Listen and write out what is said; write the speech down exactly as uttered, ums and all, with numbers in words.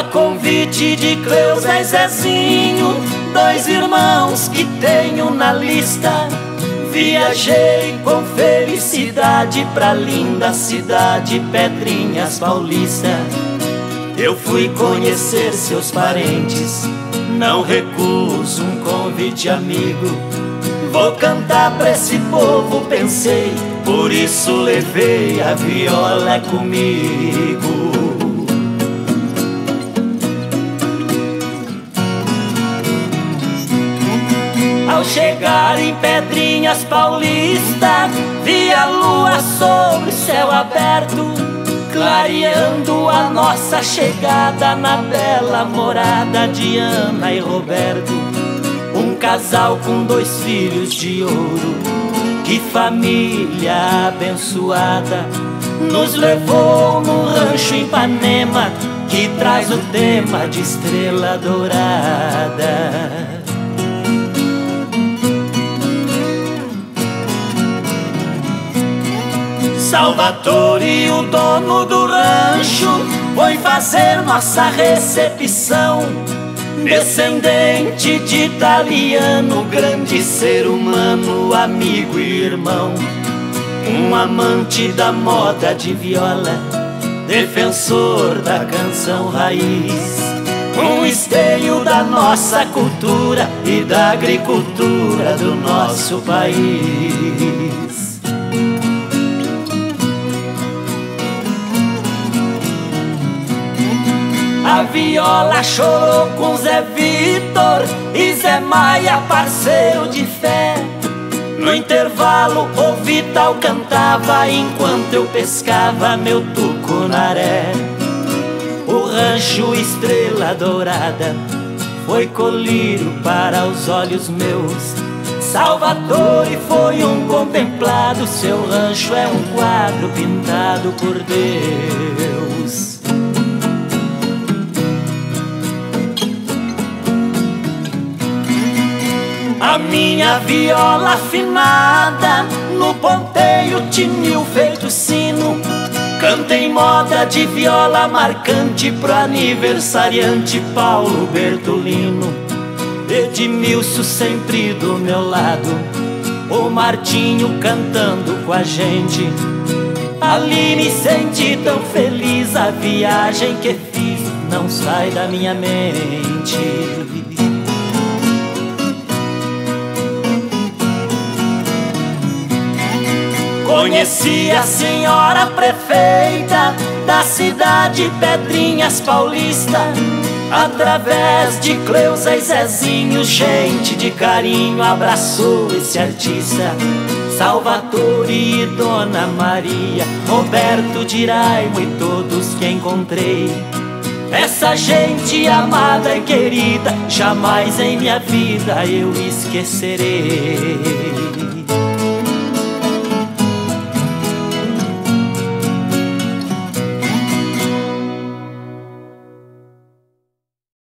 convite de Cleusa e Zezinho, dois irmãos que tenho na lista, viajei com felicidade pra linda cidade Pedrinhas Paulista. Eu fui conhecer seus parentes, não recuso um convite amigo. Vou cantar pra esse povo, pensei, por isso levei a viola comigo. Ao chegar em Pedrinhas Paulista, vi a lua sobre o céu aberto, clareando a nossa chegada na bela morada de Ana e Roberto. Um casal com dois filhos de ouro, que família abençoada, nos levou no rancho Ipanema, que traz o tema de Estrela Dourada. Salvatore, o dono do rancho, foi fazer nossa recepção. Descendente de italiano, grande ser humano, amigo e irmão. Um amante da moda de viola, defensor da canção raiz. Um esteio da nossa cultura e da agricultura do nosso país. A viola chorou com Zé Vitor e Zé Maia, parceiro de fé. No intervalo o Vital cantava enquanto eu pescava meu tucunaré. O rancho Estrela Dourada foi colírio para os olhos meus. Salvatore foi um contemplado, seu rancho é um quadro pintado por Deus. A minha viola afinada, no ponteio tinil feito sino, canta em moda de viola marcante pro aniversariante Paulo Bertolino. Edmilson sempre do meu lado, o Martinho cantando com a gente. Ali me senti tão feliz, a viagem que fiz não sai da minha mente. Conheci a senhora prefeita da cidade Pedrinhas Paulista, através de Cleusa e Zezinho, gente de carinho abraçou esse artista. Salvatore e Dona Maria, Roberto Diraimo e todos que encontrei. Essa gente amada e querida, jamais em minha vida eu esquecerei.